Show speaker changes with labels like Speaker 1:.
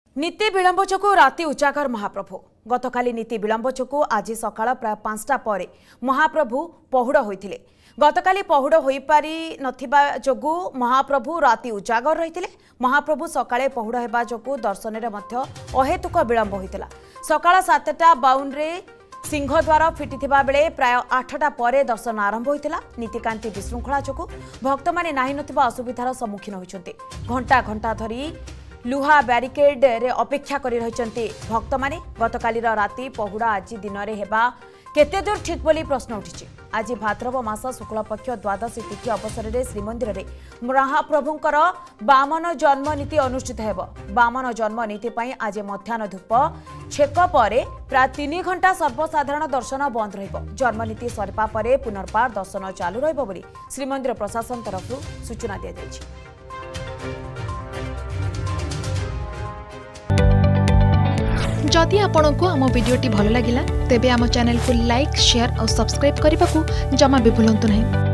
Speaker 1: नीति विलंब चकु राति उजागर महाप्रभु गतकाली नीति विलंब चकु आज सकाळ प्राय 5टा पर महाप्रभु पहुड़ होइथिले। गतकाली पहुड़ होई पारि नथिबा जोगु महाप्रभु राति उजागर रहिथिले। महाप्रभु सकाळे पहुड़ हेबा जोगु दर्शन रे मध्य अहेतुक विलंब होइतिला। सकाळ 7:52 रे सिंहद्वार फिटिथिबा बेले प्राय 8टा पर दर्शन आरंभ होइतिला। नीतिकांति विशृंखला जोगु भक्त माने नाही नथिबा असुविधार सम्मुखीन होइछन्ते। घंटा घंटा धरी लुहा ब्यारिकेड रे अपेक्षा करि रहिचन्ते भक्त माने। गतकाली राति पहुड़ा आज दिन रे हेबा केते दूर ठीक बोली प्रश्न उठिछि। आज भाद्रव मास शुक्ल पक्ष द्वादशी तिथि अवसर रे श्रीमंदिर रे महाप्रभुंकर बामन जन्म नीति अनुष्ठित हेब। बामन जन्म नीति पई आज मध्याह्न धूप छेक परे प्राय 3 घंटा सर्वसाधारण दर्शन बंद रहिब। जन्म नीति सरपा परे पुनर्बार दर्शन चालू रहिब बोली श्रीमंदिर प्रशासन तरफ सूचना दिया जायछि।
Speaker 2: जदि आपंक आम भिडी भल लगा तेब आम चैनल को लाइक शेयर और सब्सक्राइब करने को जमा भी भूलु नहीं।